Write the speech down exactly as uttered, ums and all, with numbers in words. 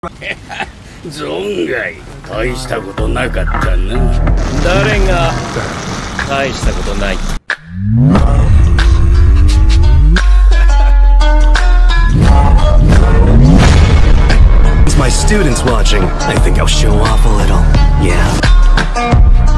存外大したことなかったな。誰が大したことない。 My students watching, I think I'll show off a little. Yeah.